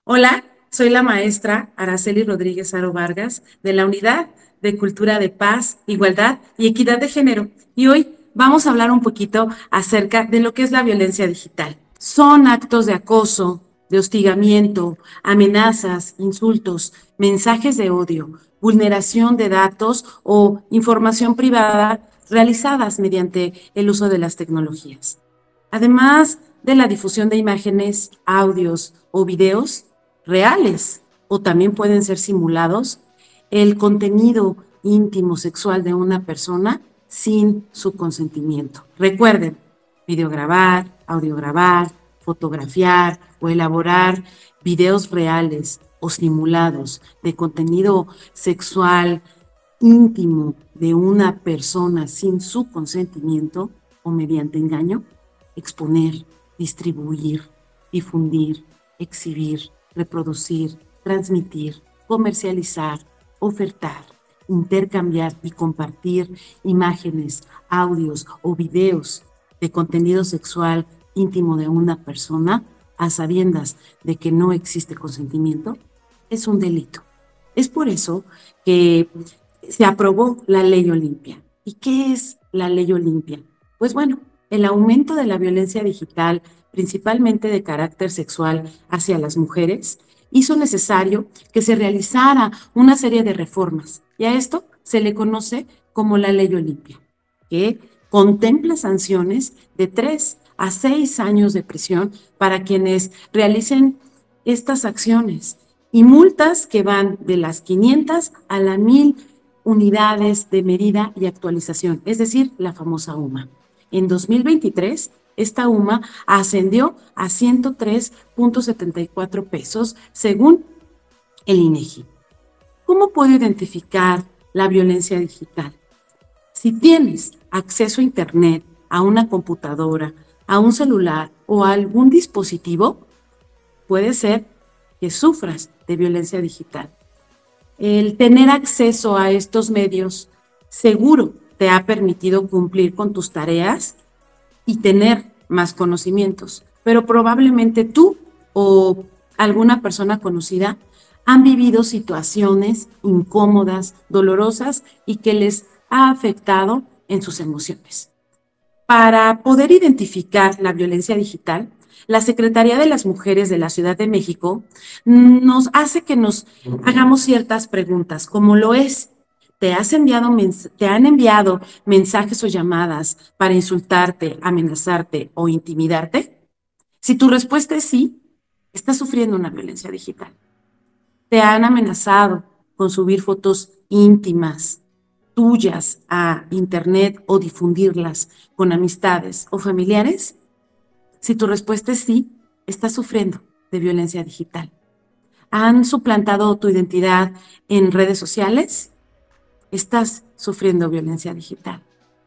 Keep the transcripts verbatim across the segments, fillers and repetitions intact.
Hola, soy la maestra Araceli Rodríguez Aro Vargas de la Unidad de Cultura de Paz, Igualdad y Equidad de Género. Y hoy vamos a hablar un poquito acerca de lo que es la violencia digital. Son actos de acoso, de hostigamiento, amenazas, insultos, mensajes de odio, vulneración de datos o información privada realizadas mediante el uso de las tecnologías. Además de la difusión de imágenes, audios o videos reales o también pueden ser simulados, el contenido íntimo sexual de una persona sin su consentimiento. Recuerden, videograbar, audiograbar, fotografiar o elaborar videos reales o simulados de contenido sexual íntimo de una persona sin su consentimiento o mediante engaño, exponer, distribuir, difundir, exhibir, reproducir, transmitir, comercializar, ofertar, intercambiar y compartir imágenes, audios o videos de contenido sexual íntimo de una persona a sabiendas de que no existe consentimiento, es un delito. Es por eso que se aprobó la Ley Olimpia. ¿Y qué es la Ley Olimpia? Pues bueno, el aumento de la violencia digital, principalmente de carácter sexual hacia las mujeres, hizo necesario que se realizara una serie de reformas. Y a esto se le conoce como la Ley Olimpia, que contempla sanciones de tres a seis años de prisión para quienes realicen estas acciones y multas que van de las quinientas a las mil unidades de medida y actualización, es decir, la famosa U M A. En dos mil veintitrés, esta U M A ascendió a ciento tres punto setenta y cuatro pesos según el INEGI. ¿Cómo puedo identificar la violencia digital? Si tienes acceso a Internet, a una computadora, a un celular o a algún dispositivo, puede ser que sufras de violencia digital. El tener acceso a estos medios seguro te ha permitido cumplir con tus tareas y tener más conocimientos, pero probablemente tú o alguna persona conocida han vivido situaciones incómodas, dolorosas y que les ha afectado en sus emociones. Para poder identificar la violencia digital, la Secretaría de las Mujeres de la Ciudad de México nos hace que nos hagamos ciertas preguntas, como lo es, ¿te, has enviado ¿te han enviado mensajes o llamadas para insultarte, amenazarte o intimidarte? Si tu respuesta es sí, estás sufriendo una violencia digital. ¿Te han amenazado con subir fotos íntimas tuyas a Internet o difundirlas con amistades o familiares? Si tu respuesta es sí, estás sufriendo de violencia digital. ¿Han suplantado tu identidad en redes sociales? Estás sufriendo violencia digital.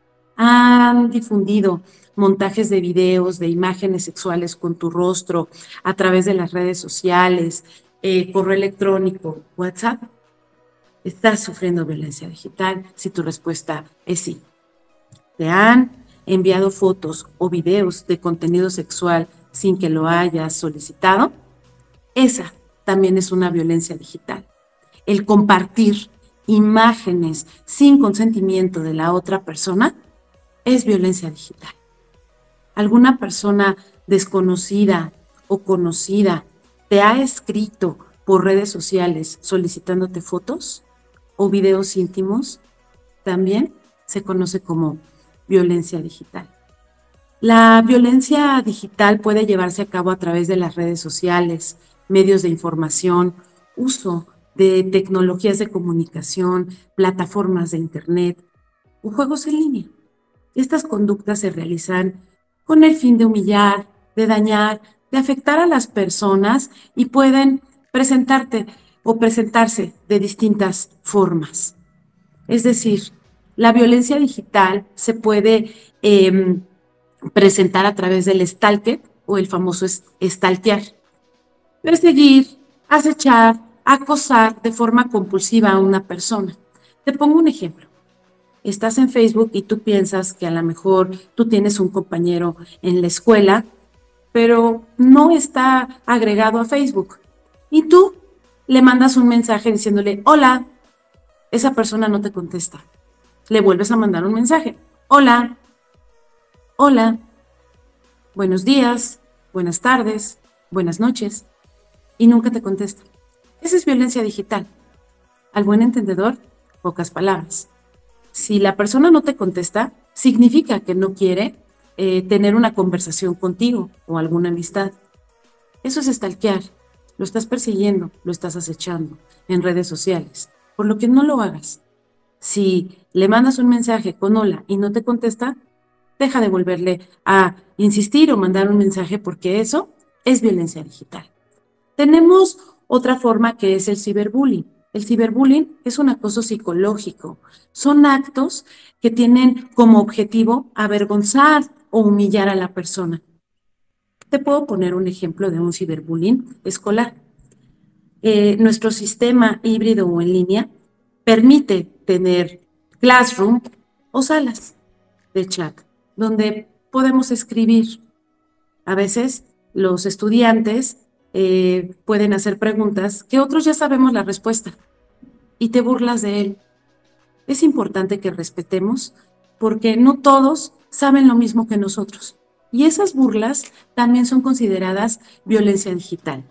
¿Han difundido montajes de videos, de imágenes sexuales con tu rostro a través de las redes sociales, eh, correo electrónico, WhatsApp? ¿Estás sufriendo violencia digital? Si tu respuesta es sí. ¿Te han enviado fotos o videos de contenido sexual sin que lo hayas solicitado? Esa también es una violencia digital. El compartir imágenes sin consentimiento de la otra persona es violencia digital. ¿Alguna persona desconocida o conocida te ha escrito por redes sociales solicitándote fotos o videos íntimos? También se conoce como violencia digital. La violencia digital puede llevarse a cabo a través de las redes sociales, medios de información, uso de tecnologías de comunicación, plataformas de Internet o juegos en línea. Estas conductas se realizan con el fin de humillar, de dañar, de afectar a las personas y pueden presentarte o presentarse de distintas formas. Es decir, la violencia digital se puede eh, presentar a través del stalker o el famoso stalkear. Perseguir, acechar, acosar de forma compulsiva a una persona. Te pongo un ejemplo. Estás en Facebook y tú piensas que a lo mejor tú tienes un compañero en la escuela, pero no está agregado a Facebook. y tú le mandas un mensaje diciéndole, hola, esa persona no te contesta. Le vuelves a mandar un mensaje, hola, hola, buenos días, buenas tardes, buenas noches, y nunca te contesta. Esa es violencia digital. Al buen entendedor, pocas palabras. Si la persona no te contesta, significa que no quiere eh, tener una conversación contigo o alguna amistad. Eso es stalkear. Lo estás persiguiendo, lo estás acechando en redes sociales, por lo que no lo hagas. Si le mandas un mensaje con hola y no te contesta, deja de volverle a insistir o mandar un mensaje porque eso es violencia digital. Tenemos otra forma que es el ciberbullying. El ciberbullying es un acoso psicológico. Son actos que tienen como objetivo avergonzar o humillar a la persona. Te puedo poner un ejemplo de un ciberbullying escolar. Eh, nuestro sistema híbrido o en línea permite tener classroom o salas de chat donde podemos escribir. A veces los estudiantes eh, pueden hacer preguntas que otros ya sabemos la respuesta y te burlas de él. Es importante que respetemos porque no todos saben lo mismo que nosotros. Y esas burlas también son consideradas violencia digital.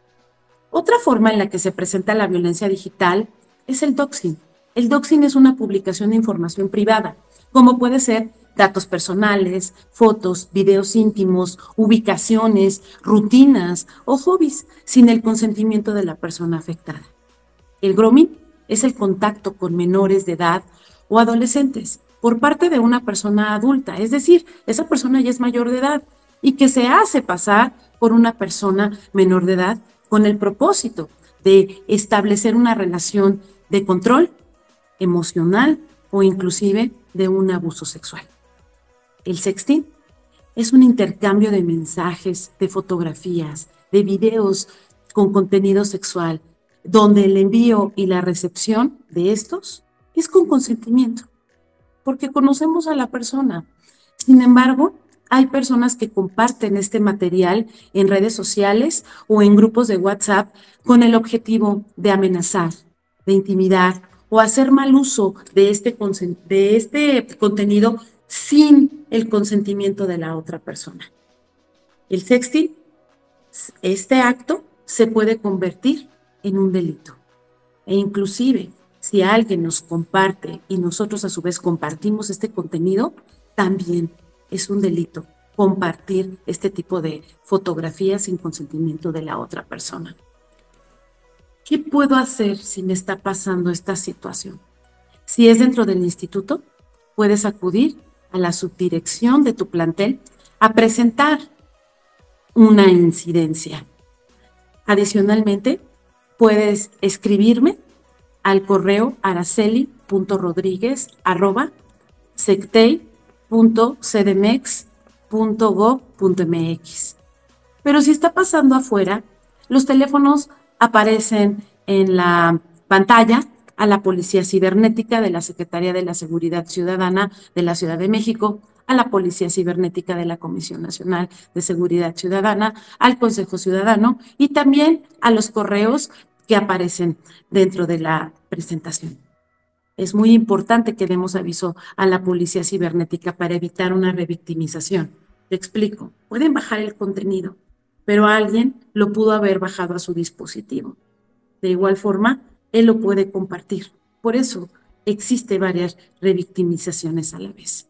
Otra forma en la que se presenta la violencia digital es el doxing. El doxing es una publicación de información privada, como puede ser datos personales, fotos, videos íntimos, ubicaciones, rutinas o hobbies, sin el consentimiento de la persona afectada. El grooming es el contacto con menores de edad o adolescentes por parte de una persona adulta, es decir, esa persona ya es mayor de edad y que se hace pasar por una persona menor de edad con el propósito de establecer una relación de control emocional o inclusive de un abuso sexual. El sexting es un intercambio de mensajes, de fotografías, de videos con contenido sexual, donde el envío y la recepción de estos es con consentimiento, porque conocemos a la persona. Sin embargo, hay personas que comparten este material en redes sociales o en grupos de WhatsApp con el objetivo de amenazar, de intimidar o hacer mal uso de este, de este contenido sin el consentimiento de la otra persona. El sexting, este acto, se puede convertir en un delito. E inclusive, si alguien nos comparte y nosotros a su vez compartimos este contenido, también es un delito compartir este tipo de fotografías sin consentimiento de la otra persona. ¿Qué puedo hacer si me está pasando esta situación? Si es dentro del instituto, puedes acudir a la subdirección de tu plantel a presentar una incidencia. Adicionalmente, puedes escribirme al correo araceli punto rodríguez arroba sectei punto c d m e x punto gob punto m x. Pero si está pasando afuera, los teléfonos aparecen en la pantalla a la Policía Cibernética de la Secretaría de la Seguridad Ciudadana de la Ciudad de México, a la Policía Cibernética de la Comisión Nacional de Seguridad Ciudadana, al Consejo Ciudadano y también a los correos que aparecen dentro de la presentación. Es muy importante que demos aviso a la Policía Cibernética para evitar una revictimización. Te explico, pueden bajar el contenido, pero alguien lo pudo haber bajado a su dispositivo. De igual forma, él lo puede compartir. Por eso existe varias revictimizaciones a la vez.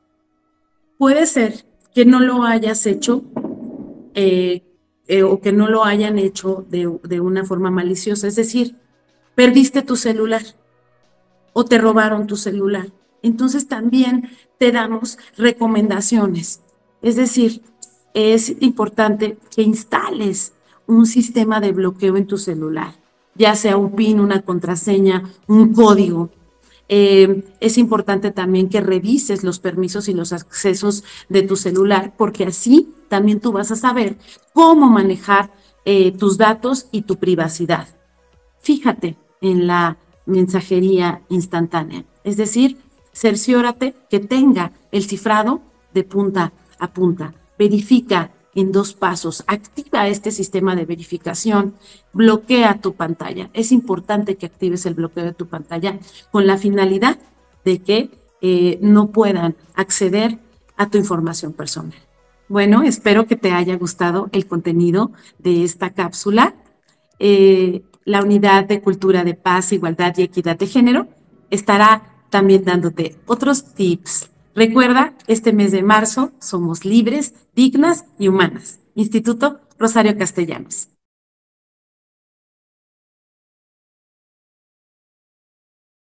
Puede ser que no lo hayas hecho eh, eh, o que no lo hayan hecho de, de una forma maliciosa, es decir, perdiste tu celular o te robaron tu celular. Entonces también te damos recomendaciones. Es decir, es importante que instales un sistema de bloqueo en tu celular, ya sea un PIN, una contraseña, un código. Eh, es importante también que revises los permisos y los accesos de tu celular, porque así también tú vas a saber cómo manejar eh, tus datos y tu privacidad. Fíjate en la mensajería instantánea, es decir, cerciórate que tenga el cifrado de punta a punta. Verifica en dos pasos. Activa este sistema de verificación, bloquea tu pantalla. Es importante que actives el bloqueo de tu pantalla con la finalidad de que eh, no puedan acceder a tu información personal. Bueno, espero que te haya gustado el contenido de esta cápsula. Eh, la Unidad de Cultura de Paz, Igualdad y Equidad de Género estará también dándote otros tips. Recuerda, este mes de marzo somos libres, dignas y humanas. Instituto Rosario Castellanos.